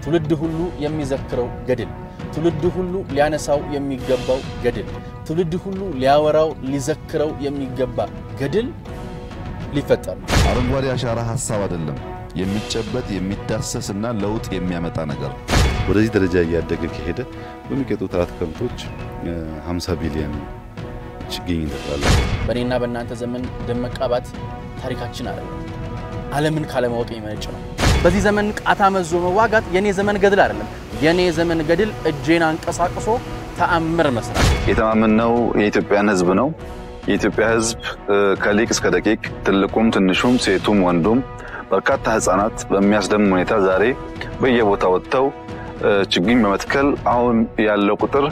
ትውልድ ሁሉ የሚዘክረው ገድል ትውልድ ሁሉ ሊያነሳው የሚገባው ገድል ትውልድ ሁሉ ሊያወራው ሊዘክረው የሚገባ ገድል ሊፈጠር አረንጓዴ አሻራ ሐሳብ አይደለም የሚጨበጥ የሚዳሰስና ለውጥ የሚያመጣ ነገር ወደዚህ ደረጃ ያያደገ ከሄደ በሚቀጥሉት 4 ዓመቶች 50 ቢሊዮን ችግኝ እንተክላለን በእኔና በእናንተ ዘመን ደመቃባት ታሪካችን አይደለም ዓለምን ካለማወቅ የሚመነጭ ነው በዚህ ዘመን ቃታ መዞ መዋጋት የኔ ዘመን ገድል አይደለም የኔ ዘመን ገድል እጄን አንቀሳቅሶ ተአምር መስራት የተማመነው የኢትዮጵያን ህዝብ ነው የኢትዮጵያ ህዝብ ከሊቅ እስከ ደቂቅ ትልቁም ትንሹም ሴቱም ወንዱም በርካታ ህፃናት በሚያስደምም ሁኔታ ዛሬ በየቦታው ወጥተው ችግኝ በመትከል አሁን ያለው ቁጥር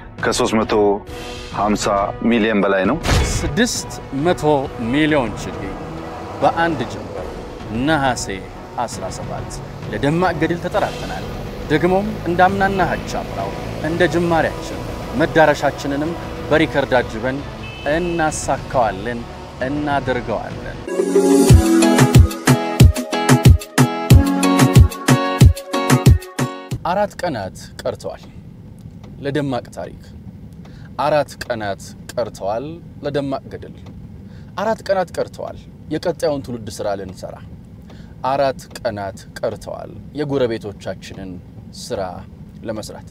ከ350 ሚሊዮን በላይ ነው 600 ሚሊዮን ችግኝ በአንድ ጀንበር ነሐሴ 17 ለደማቅ ገድል ተጠራርተናል ደግሞም እንዳምናና ሐጫምራው እንደ ጅማሬያችን መዳረሻችንንም በሪከርድ አጅበን እናሳካዋለን እናደርገዋለን አራት ቀናት ቀርተዋል ለደማቅ ታሪክ አራት ቀናት ቀርተዋል ለደማቅ ገድል አራት ቀናት ቀርተዋል የቀጣዩን ትውልድ ስራ ልንሰራ አራት ቀናት ቀርተዋል የጎረቤቶቻችንን ስራ ለመስራት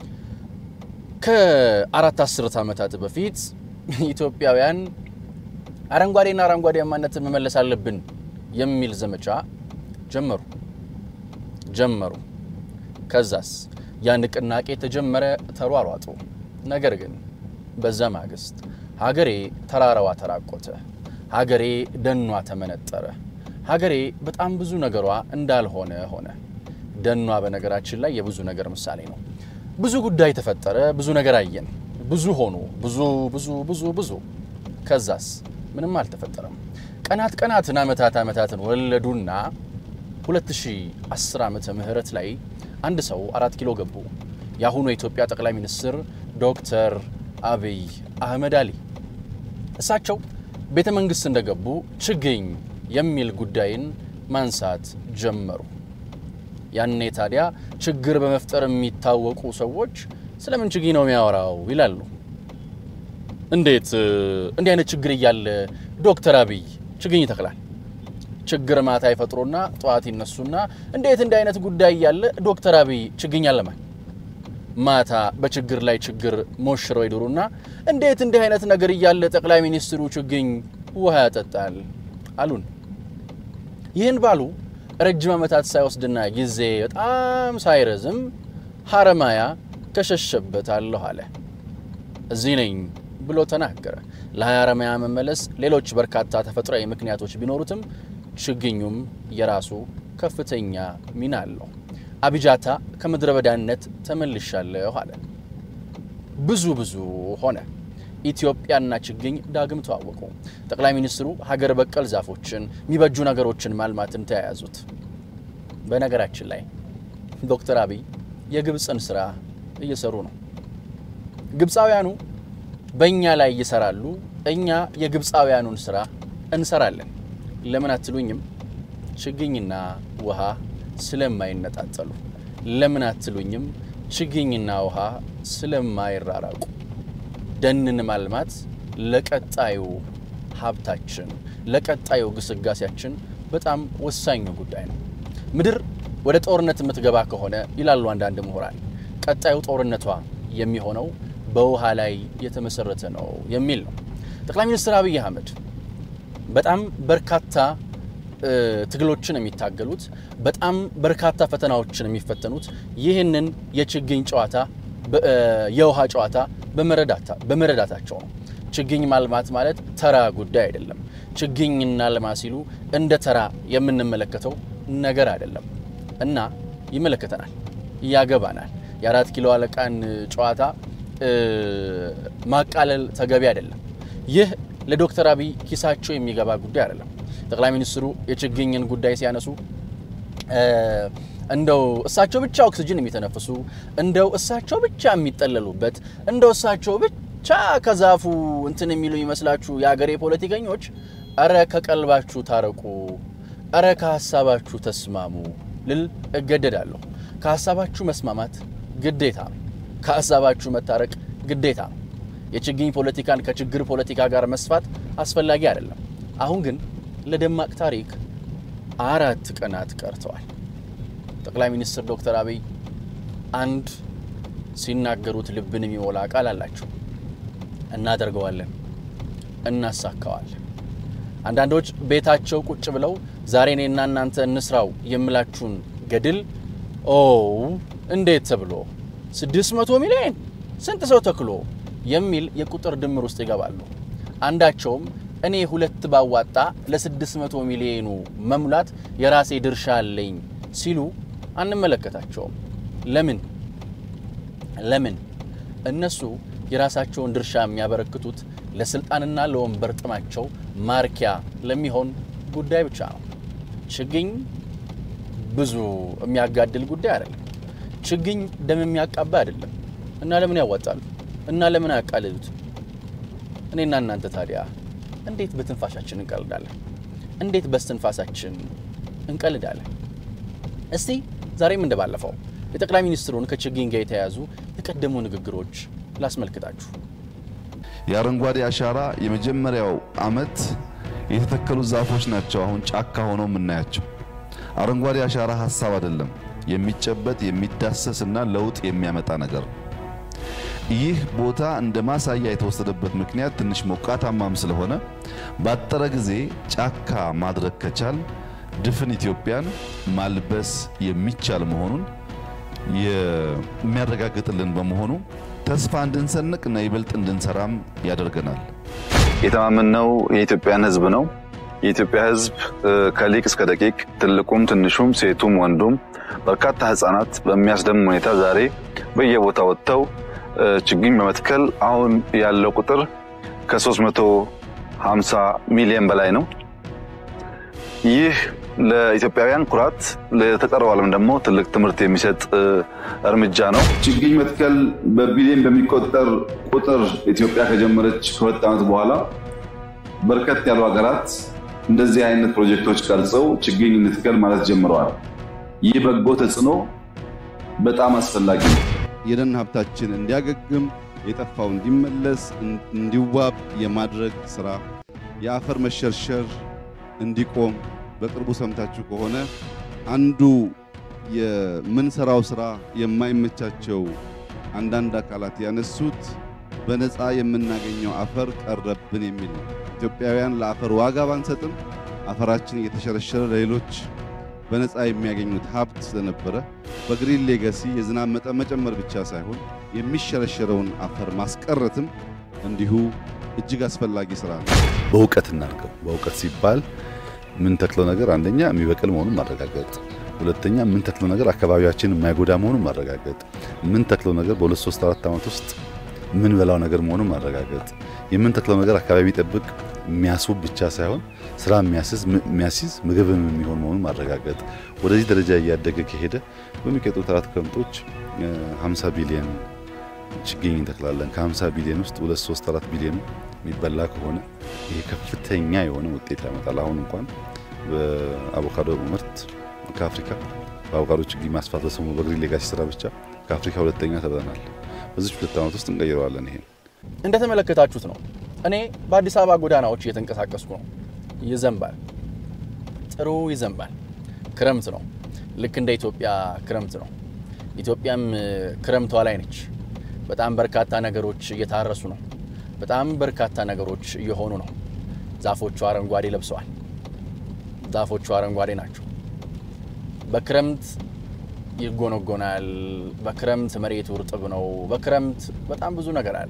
ከአራት አስርት ዓመታት በፊት ኢትዮጵያውያን አረንጓዴና አረንጓዴማነትን መመለስ አለብን የሚል ዘመቻ ጀመሩ ከዛስ ያን ንቅናቄ ተጀመረ ተሯሯጡ ነገር ግን በዛ ማግስት ሀገሬ ተራራዋ ተራቆተ ሀገሬ ደኗ ተመነጠረ ሀገሬ በጣም ብዙ ነገሯ እንዳልሆነ ሆነ ደኗ በነገራችን ላይ የብዙ ነገር ምሳሌ ነው ብዙ ጉዳይ ተፈጠረ ብዙ ነገር አየን ብዙ ሆኖ ብዙ ከዛስ ምንም አልተፈጠረም ቀናትን አመታትን ወለዱና 2010 ዓመተ ምህረት ላይ አንድ ሰው 4 ኪሎ ገቡ ያሁኑ የኢትዮጵያ ጠቅላይ ሚኒስትር ዶክተር አብይ አህመድ አሊ እሳቸው ቤተ መንግስት እንደገቡ ችግኝ የሚል ጉዳይን ማንሳት ጀመሩ ያኔ ታዲያ ችግር በመፍጠር የሚታወቁ ሰዎች ስለምን ችግኝ ነው የሚያወራው ይላሉ እንዴት እንዲህ አይነት ችግር ይያለ ዶክተር አብይ ችግኝ ይተክላል ችግር ማታ ይፈጥሩና ጧት ይነሱና እንዴት እንዲህ አይነት ጉዳይ ይያለ ዶክተር አብይ ችግኝ ያለማል ማታ በችግር ላይ ችግር ሞሽረው ይዱሩና እንዴት እንዲህ አይነት ነገር ይያለ ጠቅላይ ሚኒስትሩ ችግኝ ውሃ ያጠጣል አሉን ይህን ባሉ ረጅም ዓመታት ሳይወስድና ጊዜ በጣም ሳይረዝም ሐረማያ ከሸሸበት አለ እዚህ ነኝ ብሎ ተናገረ ለሐረማያ መመለስ ሌሎች በርካታ ተፈጥሯዊ ምክንያቶች ቢኖሩትም ችግኙም የራሱ ከፍተኛ ሚና አለው አብጃታ ከምድረ በዳነት ተመልሻለሁ አለ ብዙ ሆነ ኢትዮጵያና ችግኝ ዳግም ተዋወቁ ጠቅላይ ሚኒስትሩ ሀገር በቀል ዛፎችን የሚበጁ ነገሮችን ማልማትን ተያያዙት በነገራችን ላይ ዶክተር አብይ የግብጽን ስራ እየሰሩ ነው ግብጻውያኑ በእኛ ላይ ይሰራሉ እኛ የግብጻውያኑን ስራ እንሰራለን ለምን አትሉኝም ችግኝና ውሃ ስለማይነጣጠሉ ለምን አትሉኝም ችግኝና ውሃ ስለማይራራቁ ደንን ማልማት ለቀጣዩ ሀብታችን ለቀጣዩ ግስጋሴያችን በጣም ወሳኝ ጉዳይ ነው ምድር ወደ ጦርነት የምትገባ ከሆነ ይላሉ አንዳንድ ምሁራን ቀጣዩ ጦርነቷ የሚሆነው በውሃ ላይ የተመሰረተ ነው የሚል ነው ጠቅላይ ሚኒስትር አብይ አህመድ በጣም በርካታ ትግሎችን የሚታገሉት በጣም በርካታ ፈተናዎችን የሚፈተኑት ይህንን የችግኝ ጨዋታ የውሃ ጨዋታ በመረዳታቸው ነው ችግኝ ማልማት ማለት ተራ ጉዳይ አይደለም ችግኝና ለማ ሲሉ እንደ ተራ የምንመለከተው ነገር አይደለም እና ይመለከተናል ያገባናል የ4 ኪሎ አለቃን ጨዋታ ማቃለል ተገቢ አይደለም ይህ ለዶክተር አብይ ኪሳቸው የሚገባ ጉዳይ አይደለም ጠቅላይ ሚኒስትሩ የችግኝን ጉዳይ ሲያነሱ እንደው እሳቸው ብቻ ኦክሲጅን የሚተነፍሱ እንደው እሳቸው ብቻ የሚጠለሉበት እንደው እሳቸው ብቻ ከዛፉ እንትን የሚሉ ይመስላችሁ ያገሬ ፖለቲከኞች አረ ከቀልባችሁ ታረቁ አረ ከሐሳባችሁ ተስማሙ ልል እገደዳለሁ ከሐሳባችሁ መስማማት ግዴታ ነው ከሐሳባችሁ መታረቅ ግዴታ ነው የችግኝ ፖለቲካን ከችግር ፖለቲካ ጋር መስፋት አስፈላጊ አይደለም አሁን ግን ለደማቅ ታሪክ 4 ቀናት ቀርተዋል ጠቅላይ ሚኒስትር ዶክተር አብይ አንድ ሲናገሩት ልብን የሚሞላ ቃል አላቸው እናደርገዋለን እናሳካዋለን አንዳንዶች ቤታቸው ቁጭ ብለው ዛሬ እኔና እናንተ እንስራው የምላችሁን ገድል እንዴት ተብሎ 600 ሚሊዮን ስንት ሰው ተክሎ የሚል የቁጥር ድምር ውስጥ ይገባሉ አንዳቸውም እኔ 2 ባዋጣ ለ600 ሚሊዮኑ መሙላት የራሴ ድርሻ አለኝ ሲሉ አንመለከታቸውም ለምን እነሱ የራሳቸውን ድርሻ የሚያበረክቱት ለስልጣንና ለወንበር ጥማቸው ማርኪያ ለሚሆን ጉዳይ ብቻ ነው ችግኝ ብዙ የሚያጋድል ጉዳይ አይደለም ችግኝ ደም የሚያቃባ አይደለም እና ለምን ያዋጣሉ እና ለምን ያቃልሉት እኔና እናንተ ታዲያ እንዴት በትንፋሻችን እንቀልዳለን እንዴት በስትንፋሳችን እንቀልዳለን እስቲ ዛሬም እንደባለፈው የጠቅላይ ሚኒስትሩን ከችግኝ ጋር የተያዙ የቀደሙ ንግግሮች ላስመልክታችሁ የአረንጓዴ አሻራ የመጀመሪያው አመት የተተከሉ ዛፎች ናቸው አሁን ጫካ ሆነው ምናያቸው አረንጓዴ አሻራ ሐሳብ አይደለም የሚጨበጥ የሚዳሰስና ለውጥ የሚያመጣ ነገር ይህ ቦታ እንደ ማሳያ የተወሰደበት ምክንያት ትንሽ ሞቃታማም ስለሆነ ባጠረ ጊዜ ጫካ ማድረግ ከቻል ድፍን ኢትዮጵያን ማልበስ የሚቻል መሆኑን የሚያረጋግጥልን በመሆኑ ተስፋ እንድንሰንቅና ይበልጥ እንድንሰራም ያደርገናል የተማመነው የኢትዮጵያን ህዝብ ነው የኢትዮጵያ ህዝብ ከሊቅ እስከ ደቂቅ ትልቁም ትንሹም ሴቱም ወንዱም በርካታ ህፃናት በሚያስደምም ሁኔታ ዛሬ በየቦታው ወጥተው ችግኝ በመትከል አሁን ያለው ቁጥር ከ350 ሚሊዮን በላይ ነው ይህ ለኢትዮጵያውያን ኩራት ለተቀረው ዓለም ደግሞ ትልቅ ትምህርት የሚሰጥ እርምጃ ነው ችግኝ መትከል በቢሊዮን በሚቆጠር ቁጥር ኢትዮጵያ ከጀመረች ከወጣ ዓመት በኋላ በርከት ያሉ ሀገራት እንደዚህ አይነት ፕሮጀክቶች ቀርጸው ችግኝ እንትከል ማለት ጀምረዋል ይህ በጎ ተጽዕኖ በጣም አስፈላጊ ነው የደን ሀብታችን እንዲያገግም የጠፋው እንዲመለስ እንዲዋብ የማድረግ ስራ የአፈር መሸርሸር እንዲቆም በቅርቡ ሰምታችሁ ከሆነ አንዱ የምንሰራው ስራ የማይመቻቸው አንዳንድ አካላት ያነሱት በነፃ የምናገኘው አፈር ቀረብን የሚል ኢትዮጵያውያን ለአፈር ዋጋ ባንሰጥም አፈራችን እየተሸረሸረ ለሌሎች በነፃ የሚያገኙት ሀብት ስለነበረ በግሪን ሌጋሲ የዝናብ መጠን መጨመር ብቻ ሳይሆን የሚሸረሸረውን አፈር ማስቀረትም እንዲሁ እጅግ አስፈላጊ ስራ ነው በእውቀት እናርገው በእውቀት ሲባል ምን ተክለው ነገር አንደኛ የሚበቅል መሆኑን ማረጋገጥ ሁለተኛ ምን ተክለው ነገር አካባቢያችንን የማይጎዳ መሆኑን ማረጋገጥ ምን ተክለው ነገር በ2 3 4 አመት ውስጥ ምን በላው ነገር መሆኑን ማረጋገጥ የምን ተክለው ነገር አካባቢ ጠብቅ የሚያስውብ ብቻ ሳይሆን ስራ የሚያስይዝ ምግብም የሚሆን መሆኑን ማረጋገጥ ወደዚህ ደረጃ እያደገ ከሄደ በሚቀጥሉት 4 ክረምቶች 50 ቢሊዮን ችግኝ እንተክላለን ከ50 ቢሊዮን ውስጥ 2 3 4 ቢሊዮን የሚበላ ከሆነ ይሄ ከፍተኛ የሆነ ውጤት ያመጣል አሁን እንኳን በአቮካዶ ምርት ከአፍሪካ በአቮካዶ ችግኝ ማስፋት በሰሙ በግሪን ሌጋሲ ስራ ብቻ ከአፍሪካ ሁለተኛ ተብለናል በዚህ 2 ዓመት ውስጥ እንቀይረዋለን ይሄን እንደተመለከታችሁት ነው እኔ በአዲስ አበባ ጎዳናዎች እየተንቀሳቀስኩ ነው ይዘንባል ጥሩ ይዘንባል ክረምት ነው ልክ እንደ ኢትዮጵያ ክረምት ነው ኢትዮጵያም ክረምቷ ላይ ነች በጣም በርካታ ነገሮች እየታረሱ ነው በጣም በርካታ ነገሮች እየሆኑ ነው ዛፎቹ አረንጓዴ ለብሰዋል ዛፎቹ አረንጓዴ ናቸው በክረምት ይጎነጎናል በክረምት መሬቱ እርጥብ ነው በክረምት በጣም ብዙ ነገር አለ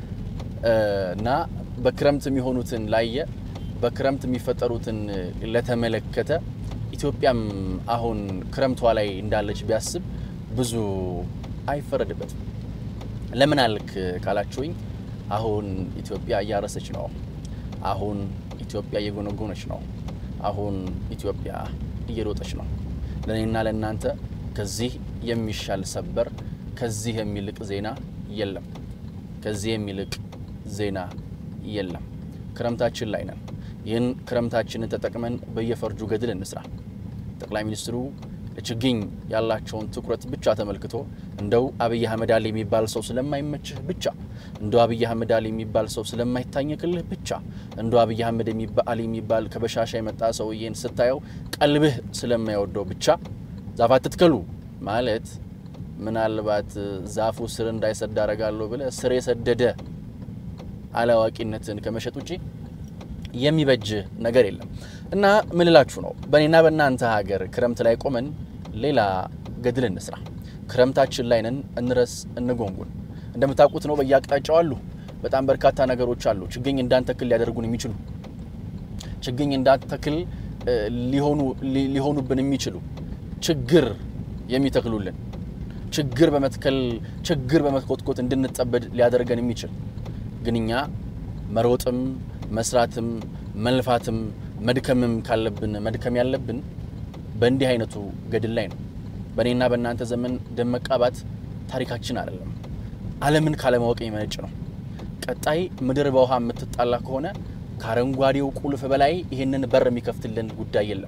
እና በክረምት የሚሆኑትን ላየ በክረምት የሚፈጠሩትን ለተመለከተ ኢትዮጵያም አሁን ክረምቷ ላይ እንዳለች ቢያስብ ብዙ አይፈረድበትም ለምን አልክ ካላችሁኝ አሁን ኢትዮጵያ እያረሰች ነው አሁን ኢትዮጵያ እየጎነጎነች ነው አሁን ኢትዮጵያ እየሮጠች ነው ለኔና ለናንተ ከዚህ የሚሻል ሰበር ከዚህ የሚልቅ ዜና የለም ከዚህ የሚልቅ ዜና የለም ክረምታችን ላይ ነን ይህን ክረምታችንን ተጠቅመን በየፈርጁ ገድል እንስራ ጠቅላይ ሚኒስትሩ ለችግኝ ያላቸውን ትኩረት ብቻ ተመልክቶ እንደው አብይ አህመድ አሊ የሚባል ሰው ስለማይመችህ ብቻ እንደው አብይ አህመድ አሊ የሚባል ሰው ስለማይታኘክልህ ብቻ እንደው አብይ አህመድ አሊ የሚባል ከበሻሻ የመጣ ሰውዬን ስታየው ቀልብህ ስለማይወደው ብቻ ዛፍ አትትከሉ ማለት ምናልባት ዛፉ ስር እንዳይሰድ አረጋለሁ ብለ ስር የሰደደ አላዋቂነትን ከመሸጥ ውጪ የሚበጅ ነገር የለም እና ምን ልላችሁ ነው በእኔና በእናንተ ሀገር ክረምት ላይ ቆመን ሌላ ገድል እንስራ ክረምታችን ላይ ነን እንረስ እንጎንጉን እንደምታውቁት ነው በየአቅጣጫው አሉ በጣም በርካታ ነገሮች አሉ ችግኝ እንዳንተክል ሊያደርጉን የሚችሉ ችግኝ እንዳንተክል ሊሆኑብን የሚችሉ ችግር የሚተክሉልን ችግር በመትከል ችግር በመኮትኮት እንድንጠበድ ሊያደርገን የሚችል ግንኛ መሮጥም መስራትም መልፋትም መድከምም ካለብን መድከም ያለብን በእንዲህ አይነቱ ገድል ላይ ነው በእኔና በእናንተ ዘመን ደመቃባት ታሪካችን አይደለም ዓለምን ካለማወቅ የሚመነጭ ነው ቀጣይ ምድር በውሃ የምትጣላ ከሆነ ካረንጓዴው ቁልፍ በላይ ይሄንን በር የሚከፍትልን ጉዳይ የለም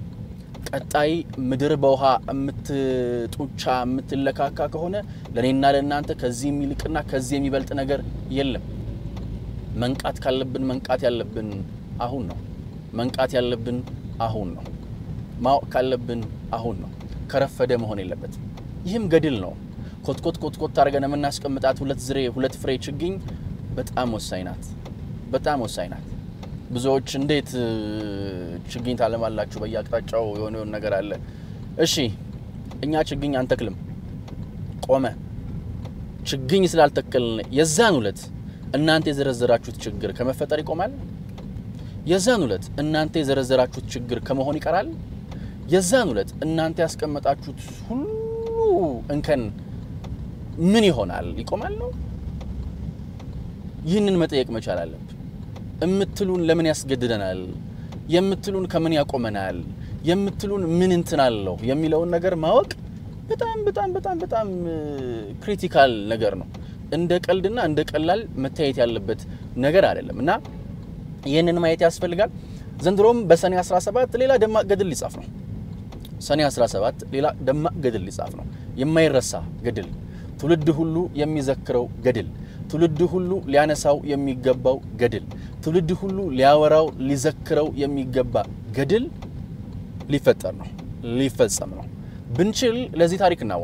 ቀጣይ ምድር በውሃ የምትጡቻ የምትለካካ ከሆነ ለኔና ለእናንተ ከዚህ የሚልቅና ከዚህ የሚበልጥ ነገር የለም መንቃት ካለብን መንቃት ያለብን አሁን ነው መንቃት ያለብን አሁን ነው ማወቅ ካለብን አሁን ነው ከረፈደ መሆን የለበትም ይህም ገድል ነው ኮትኮት አርገን የምናስቀምጣት ሁለት ፍሬ ችግኝ በጣም ወሳኝ ናት ብዙዎች እንዴት ችግኝ ታለማላችሁ በየአቅጣጫው የሆነ ነገር አለ እሺ እኛ ችግኝ አንተክልም ቆመ ችግኝ ስላልተከልን የዛን ሁለት እናንተ የዘረዘራችሁት ችግር ከመፈጠር ይቆማል የዛን ሁለት እናንተ የዘረዘራችሁት ችግር ከመሆን ይቀራል የዛን ሁለት እናንተ ያስቀመጣችሁት ሁሉ እንከን ምን ይሆናል ይቆማል ነው ይህንን መጠየቅ መቻል አለብን እምትሉን ለምን ያስገድደናል የምትሉን ከምን ያቆመናል የምትሉን ምን እንትናለው የሚለውን ነገር ማወቅ በጣም ክሪቲካል ነገር ነው እንደ ቀልድና እንደ ቀላል መታየት ያለበት ነገር አይደለም እና ይሄንን ማየት ያስፈልጋል ዘንድሮም በሰኔ 17 ሌላ ደማቅ ገድል ሊጻፍ ነው ሰኔ 17 ሌላ ደማቅ ገድል ሊጻፍ ነው የማይረሳ ገድል ትውልድ ሁሉ የሚዘክረው ገድል ትውልድ ሁሉ ሊያነሳው የሚገባው ገድል ትውልድ ሁሉ ሊያወራው ሊዘክረው የሚገባ ገድል ሊፈጠር ነው ሊፈጸም ነው ብንችል ለዚህ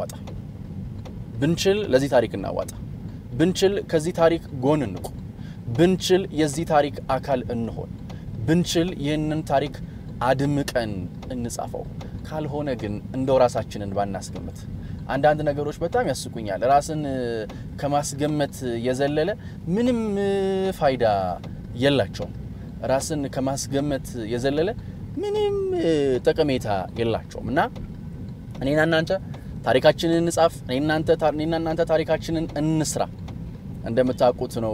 ታሪክ እናዋጣ ብንችል ከዚህ ታሪክ ጎን እንቁ ብንችል የዚህ ታሪክ አካል እንሆን ብንችል ይህንን ታሪክ አድምቀን እንጻፈው ካልሆነ ግን እንደው ራሳችንን ባናስገምት አንዳንድ ነገሮች በጣም ያስቁኛል ራስን ከማስገመት የዘለለ ምንም ፋይዳ የላቸውም ራስን ከማስገመት የዘለለ ምንም ጠቀሜታ የላቸውም እና እኔና እናንተ ታሪካችንን እንጻፍ እኔና እናንተ ታሪካችንን እንስራ እንደምታውቁት ነው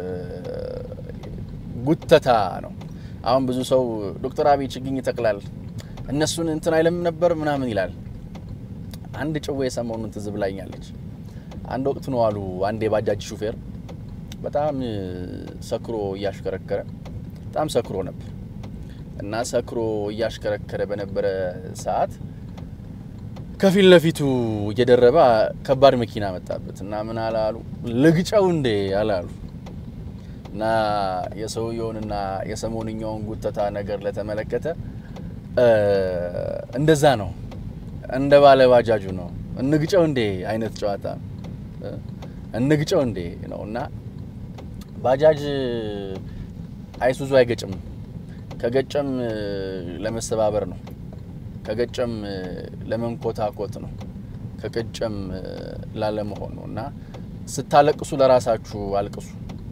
ጉተታ ነው አሁን ብዙ ሰው ዶክተር አብይ ችግኝ ይተክላል እነሱን እንትን አይለም ነበር ምናምን ይላል አንድ ጭዌ ሰሞኑን ትዝብላኛለች አንድ ወቅት ነው አሉ አንድ የባጃጅ ሹፌር በጣም ሰክሮ ያሽከረከረ በጣም ሰክሮ ነበር እና ሰክሮ ያሽከረከረ በነበረ ሰዓት ከፊል ለፊቱ እየደረበ ከባድ መኪና መጣበትና ምን አላሉ ልግጫው እንዴ አላሉ እና የሰውየውንና የሰሞንኛውን ጉተታ ነገር ለተመለከተ እንደዛ ነው እንደ ባለ ባጃጁ ነው እንግጫው እንዴ አይነት ጨዋታ እንግጫው እንዴ ነውና ባጃጅ አይሱዙ አይገጭም ከገጨም ለመሰባበር ነው ከገጨም ለመንኮታኮት ነው ከገጨም ላለመሆን ነውና ስታለቅሱ ለራሳችሁ አልቅሱ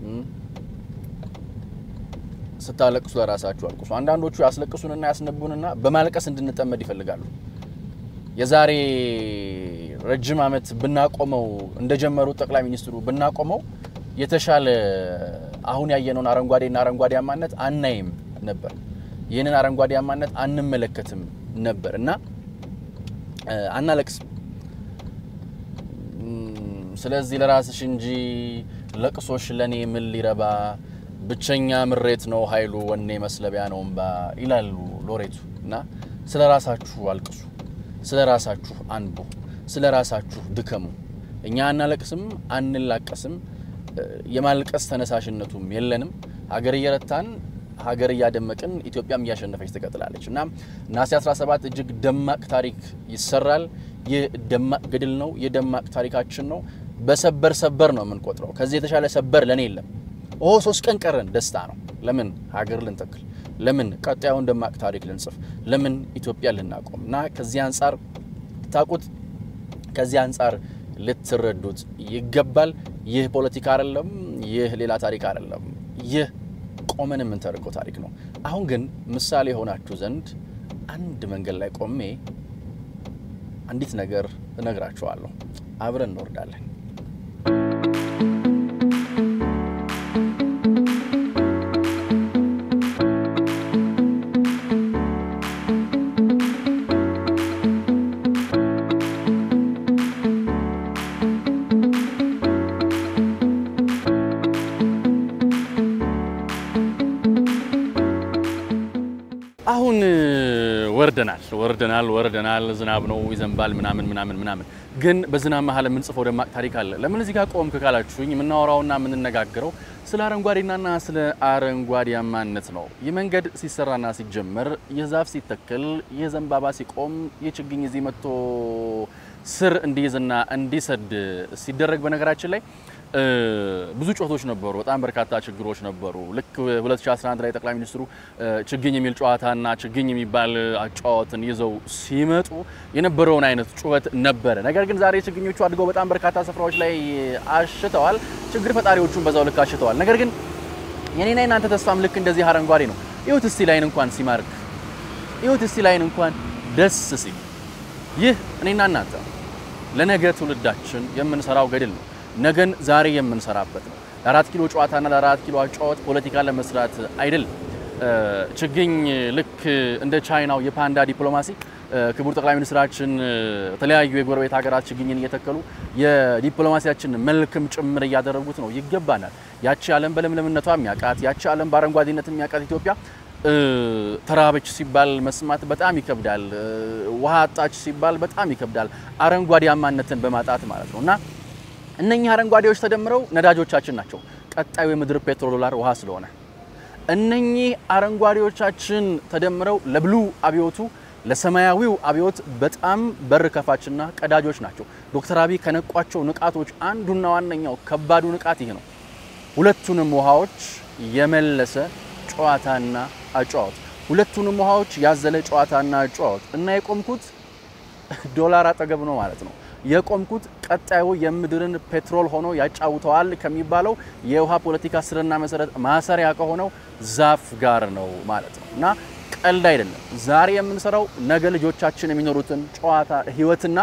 ስታለቅሱ ለራሳችሁ አልቅሱ አንዳንዶቹ ያስለቅሱንና ያስነቡንና በማልቀስ እንድንጠመድ ይፈልጋሉ የዛሬ ረጅም አመት ብናቆመው እንደጀመሩ ጠቅላይ ሚኒስትሩ ብናቆመው የተሻለ አሁን ያየነውን አረንጓዴያማነት አናይም ነበር ይሄንን አረንጓዴያማነት አንመለከትም ነበርና አናለቅስ ስለዚህ ለራስሽ እንጂ ለቅሶሽ ለኔ ምን ሊረባ ብቸኛ ምሬት ነው ኃይሉ ወኔ መስለቢያ ነውምባ ይላሉ ሎሬቱ እና ስለራሳችሁ አልቅሱ ስለራሳችሁ አንቡ ስለራሳችሁ ድከሙ እኛ አናለቅስም አንላቀስም የማልቀስ ተነሳሽነቱም የለንም ሀገር እየረታን ሀገር ያደመቅን ኢትዮጵያም ያሸነፈች ተቀጥላለችና ናሲ 17 እጅግ ደማቅ ታሪክ ይሰራል የደማቅ ገድል ነው የደማቅ ታሪካችን ነው በሰበር ነው የምንቆጥረው ከዚህ የተሻለ ሰበር ለኔ የለም 3 ቀን ቀረን ደስታ ነው ለምን ሀገር ልንተክል ለምን ቀጣዩን ደማቅ ታሪክ ልንጽፍ ለምን ኢትዮጵያ ልናቆምና ከዚህ አንፃር ታቁት ከዚህ አንፃር ልትረዱት ይገባል ይህ ፖለቲካ አይደለም ይህ ሌላ ታሪክ አይደለም ይህ ቆመን ምን ተርቆ ታሪክ ነው አሁን ግን ምሳሌ ሆናችሁ ዘንድ አንድ መንገድ ላይ ቆሜ አንዲት ነገር እነግራችኋለሁ አብረን እንወርዳለን አሁን ወርደናል ዝናብ ነው ይዘንባል ምናምን ግን በዝናብ መሃል ምን ጽፎ ደማቅ ታሪክ አለ ለምን እዚህ ጋር ቆምክ ካላችሁኝ ምናወራውና ምን ነጋግረው ስለ አረንጓዴና ስለ አረንጓዴያማነት ነው የመንገድ ሲሰራና ሲጀመር የዛፍ ሲተከል የዘንባባ ሲቆም የችግኝ እዚህ መጥቶ ስር እንዲይዝና እንዲሰድ ሲደረግ በነገራችን ላይ ብዙ ጮቶች ነበሩ በጣም በርካታ ችግሮች ነበሩ ልክ 2011 ላይ ጠቅላይ ሚኒስትሩ ችግኝ የሚል ጨዋታና ችግኝ የሚባል አጫዋትን ይዘው ሲመጡ የነበረውን አይነት ጩኸት ነበር ነገር ግን ዛሬ ችግኞቹ አድገው በጣም በርካታ ስፍራዎች ላይ አሽተዋል ችግር ፈጣሪዎቹን በዛው ልክ አሽተዋል ነገር ግን የኔና እናንተ ተስፋም ልክ እንደዚህ አረንጓዴ ነው ይሁት እስቲ ላይን እንኳን ሲማርክ ይሁት እስቲ ላይን እንኳን ደስ ሲል ይህ እኔና እናንተ ለነገ ትውልዳችን የምንሰራው ገድል ነው ነገን ዛሬ የምንሰራበት ነው 4 ኪሎ ጨዋታና ለ4 ኪሎ አጫወት ፖለቲካ ለመስራት አይደል ችግኝ ልክ እንደ ቻይናው የፓንዳ ዲፕሎማሲ ክቡር ጠቅላይ ሚኒስትራችን ተለያዩ የጎረቤት ሀገራት ችግኝን እየተከሉ የዲፕሎማሲያችን መልክም ጭምር ያደረጉት ነው ይገባናል ያቺ ዓለም በለምለምነቷ የሚያቃት ያቺ ዓለም ባረንጓዴነት የሚያቃት ኢትዮጵያ ተራበች ሲባል መስማት በጣም ይከብዳል ውሃ አጣች ሲባል በጣም ይከብዳል አረንጓዴያማነትን በማጣት ማለት ነውና እነኚህ አረንጓዴዎች ተደምረው ነዳጆቻችን ናቸው ቀጣዩ የምድር ፔትሮል ዶላር ውሃ ስለሆነ እነኚህ አረንጓዴዎቻችን ተደምረው ለብሉ አብዮቱ ለሰማያዊው አብዮት በጣም በር ከፋችና ቀዳጆች ናቸው ዶክተር አብይ ከነቋቸው ንቃቶች አንዱና ዋነኛው ከባዱ ንቃት ይሄ ነው ሁለቱንም ውሃዎች የመለሰ ጨዋታና አጫዋት ሁለቱንም ውሃዎች ያዘለ ጨዋታና አጫዋት እና የቆምኩት ዶላር አጠገብ ነው ማለት ነው የቆምኩት ቀጣዩ የምድርን ፔትሮል ሆኖ ያጫውተዋል ከሚባለው የውሃ ፖለቲካ ስርና መሰረት ማሰሪያ ከሆነው ዛፍ ጋር ነው ማለት ነውና ቀልድ አይደለም ዛሬ የምንሰራው ነገ ልጆቻችን የሚኖሩትን ጨዋታ ህይወትና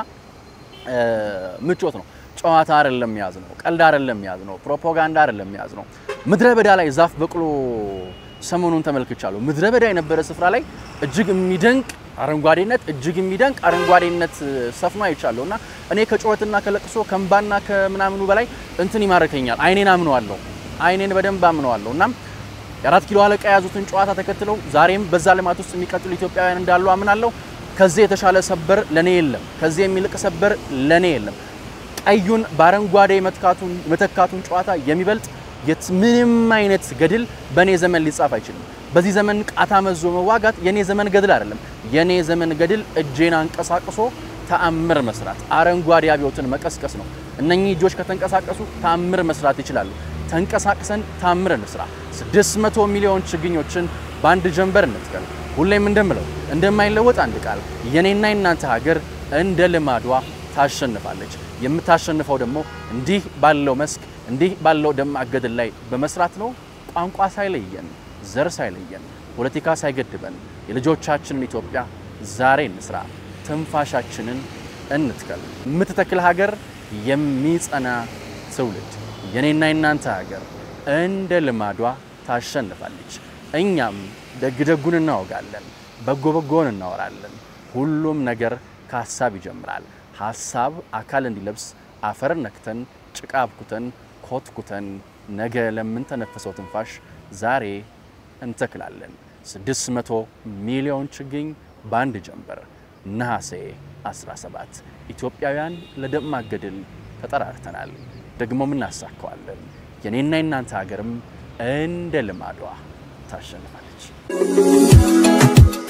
ምቾት ነው ጨዋታ አይደለም ያዝነው ቀልድ አይደለም ያዝነው ፕሮፓጋንዳ አይደለም ያዝነው ምድረ በዳ ላይ ዛፍ በቅሎ ሰሞኑን ተመልክቻለሁ ምድረ በዳ የነበረ ስፍራ ላይ እጅግ የሚደንቅ አረንጓዴነት እጅግ የሚደንቅ አረንጓዴነት ሰፍኖ አይቻለውና እኔ ከጮህትና ከለቅሶ ከምባና ከምናምኑ በላይ እንትን ይማርከኛል አይኔን አምነዋለሁ አይኔን በደንብ አምነዋለሁና የ4 ኪሎ አለቃ ያዙትን ጨዋታ ተከትለው ዛሬም በዛ ልማት ውስጥ የሚቀጥሉ ኢትዮጵያውያን እንዳሉ አምናለሁ ከዚህ የተሻለ ሰበር ለኔ የለም ከዚህ የሚልቅ ሰበር ለኔ የለም ቀዩን ባረንጓዴ መተካቱን ጨዋታ የሚበልጥ ምንም አይነት ገድል በኔ ዘመን ሊጻፍ አይችልም በዚህ ዘመን ቃታ መዞ መዋጋት የኔ ዘመን ገድል አይደለም የኔ ዘመን ገድል እጄን አንቀሳቅሶ ተአምር መስራት አረንጓዴ አብዮትን መቀስቀስ ነው እነኚህ እጆች ከተንቀሳቀሱ ተአምር መስራት ይችላሉ ተንቀሳቅሰን ተአምር እንስራ 600 ሚሊዮን ችግኞችን ባንድ ጀንበር እንትከል ሁሌም እንደምለው እንደማይለወጥ አንድ ቃል የኔና እናንተ ሀገር እንደ ልማዷ ታሸንፋለች የምታሸንፈው ደግሞ እንዲህ ባለው መስክ እንዲህ ባለው ደማቅ ገድል ላይ በመስራት ነው ቋንቋ ሳይለየን ዘር ሳይለየን ፖለቲካ ሳይገድበን የልጆቻችንን ኢትዮጵያ ዛሬ እንስራ ትንፋሻችንን እንትከል የምትተክል ሀገር የሚጸና ትውልድ የኔና እናንተ ሀገር እንደ ልማዷ ታሸንፋለች እኛም ደግደጉን እናወጋለን በጎበጎን እናወራለን ሁሉም ነገር ከሐሳብ ይጀምራል ሐሳብ አካል እንዲለብስ አፈር ነክተን ጭቃ አብኩተን ኮትኩተን ነገ ለምን ተነፈሰው ትንፋሽ ዛሬ እንተክላለን 600 ሚሊዮን ችግኝ ባንድ ጀንበር ነሐሴ 17 ኢትዮጵያውያን ለደም ማገድል ተጠራርተናል ደግሞም እናሳካዋለን የኔና የናንተ ሀገርም እንደ ልማዷ ታሸንፋለች